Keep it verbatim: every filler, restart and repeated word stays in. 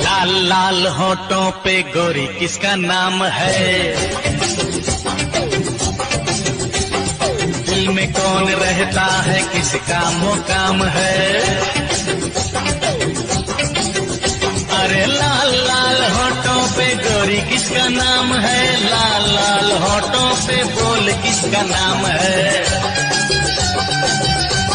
लाल लाल होठों पे गोरी किसका नाम है? दिल में कौन रहता है, किसका मुकाम है? अरे लाल लाल होठों पे गोरी किसका नाम है? लाल लाल होठों पे बोल किसका नाम है?